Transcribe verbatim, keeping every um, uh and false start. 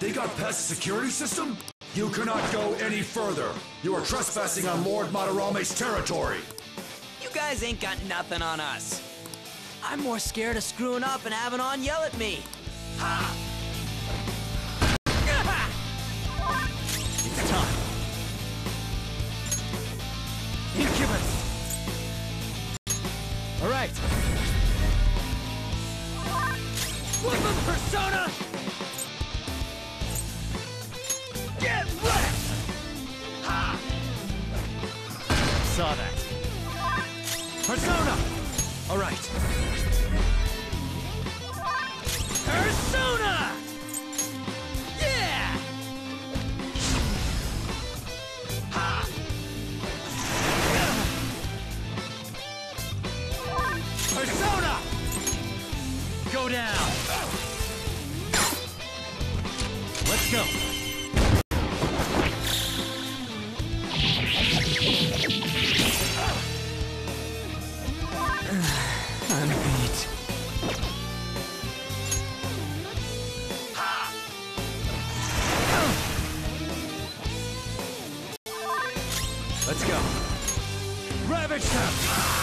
They got past the security system? You cannot go any further. You are trespassing on Lord Madarame's territory. You guys ain't got nothing on us. I'm more scared of screwing up and having On yell at me. Ha! It's time. Incubus! Alright. Weapon Persona! Get wrecked! Ha! Saw that. Persona! Alright. Persona! Yeah! Ha! Persona! Go down! Let's go! I'm beat. Let's go. Ravage them!